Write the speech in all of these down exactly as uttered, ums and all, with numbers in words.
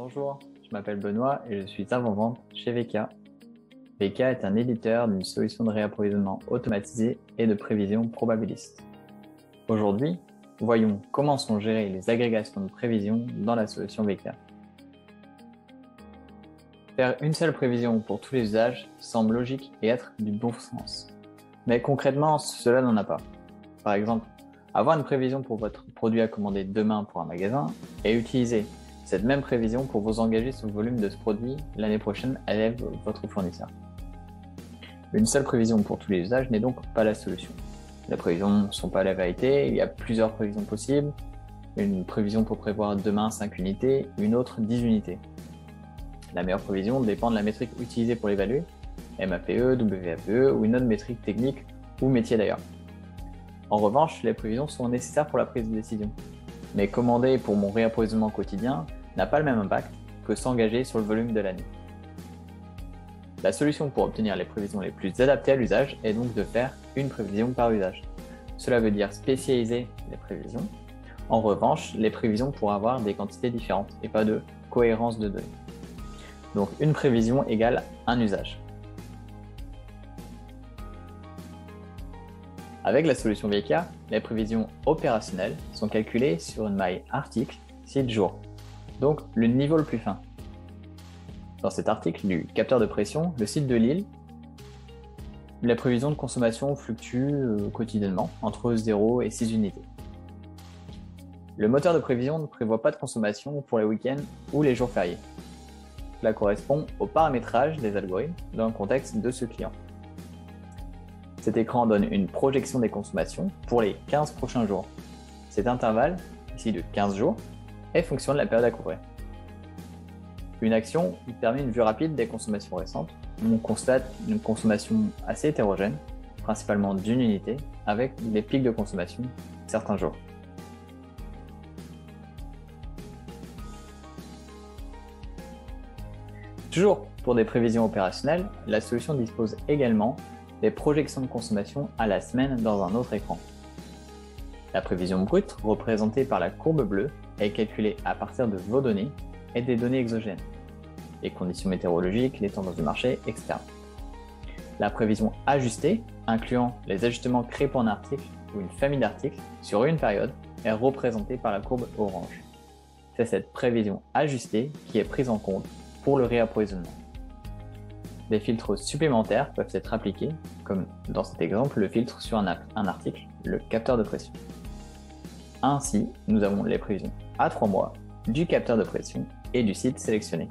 Bonjour, je m'appelle Benoît et je suis avant-vente chez V K. V K est un éditeur d'une solution de réapprovisionnement automatisée et de prévision probabiliste. Aujourd'hui, voyons comment sont gérées les agrégations de prévision dans la solution V K. Faire une seule prévision pour tous les usages semble logique et être du bon sens. Mais concrètement, cela n'en a pas. Par exemple, avoir une prévision pour votre produit à commander demain pour un magasin et utiliser cette même prévision pour vous engager sur le volume de ce produit l'année prochaine élève votre fournisseur. Une seule prévision pour tous les usages n'est donc pas la solution. Les prévisions ne sont pas la vérité, il y a plusieurs prévisions possibles. Une prévision pour prévoir demain cinq unités, une autre dix unités. La meilleure prévision dépend de la métrique utilisée pour l'évaluer, M A P E, W A P E ou une autre métrique technique ou métier d'ailleurs. En revanche, les prévisions sont nécessaires pour la prise de décision. Mais commander pour mon réapprovisionnement quotidien n'a pas le même impact que s'engager sur le volume de l'année. La solution pour obtenir les prévisions les plus adaptées à l'usage est donc de faire une prévision par usage. Cela veut dire spécialiser les prévisions. En revanche, les prévisions pourraient avoir des quantités différentes et pas de cohérence de données. Donc une prévision égale un usage. Avec la solution V K, les prévisions opérationnelles sont calculées sur une maille article site jour, donc le niveau le plus fin. Dans cet article du capteur de pression, le site de Lille, les prévisions de consommation fluctuent euh, quotidiennement entre zéro et six unités. Le moteur de prévision ne prévoit pas de consommation pour les week-ends ou les jours fériés. Cela correspond au paramétrage des algorithmes dans le contexte de ce client. Cet écran donne une projection des consommations pour les quinze prochains jours. Cet intervalle, ici de quinze jours, est fonction de la période à couvrir. Une action permet une vue rapide des consommations récentes. On constate une consommation assez hétérogène, principalement d'une unité, avec des pics de consommation certains jours. Toujours pour des prévisions opérationnelles, la solution dispose également des projections de consommation à la semaine dans un autre écran. La prévision brute, représentée par la courbe bleue, est calculée à partir de vos données et des données exogènes, les conditions météorologiques, les tendances du marché, et cetera. La prévision ajustée, incluant les ajustements créés pour un article ou une famille d'articles sur une période, est représentée par la courbe orange. C'est cette prévision ajustée qui est prise en compte pour le réapprovisionnement. Des filtres supplémentaires peuvent être appliqués, comme dans cet exemple le filtre sur un, un article, le capteur de pression. Ainsi, nous avons les prévisions à trois mois du capteur de pression et du site sélectionné.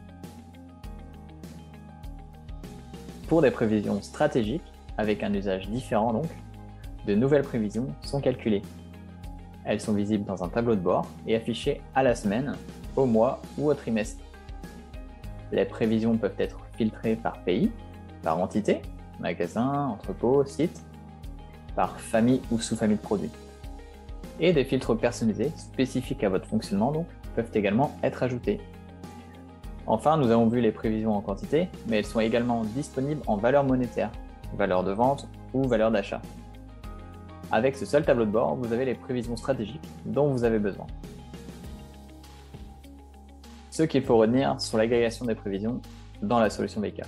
Pour des prévisions stratégiques, avec un usage différent donc, de nouvelles prévisions sont calculées. Elles sont visibles dans un tableau de bord et affichées à la semaine, au mois ou au trimestre. Les prévisions peuvent être filtrées par pays, par entité, magasin, entrepôt, site, par famille ou sous-famille de produits. Et des filtres personnalisés, spécifiques à votre fonctionnement donc, peuvent également être ajoutés. Enfin, nous avons vu les prévisions en quantité, mais elles sont également disponibles en valeur monétaire, valeur de vente ou valeur d'achat. Avec ce seul tableau de bord, vous avez les prévisions stratégiques dont vous avez besoin. Ce qu'il faut retenir sur l'agrégation des prévisions dans la solution V K.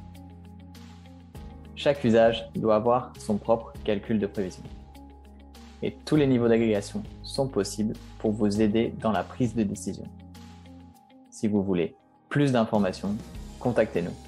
Chaque usage doit avoir son propre calcul de prévision. Et tous les niveaux d'agrégation sont possibles pour vous aider dans la prise de décision. Si vous voulez plus d'informations, contactez-nous.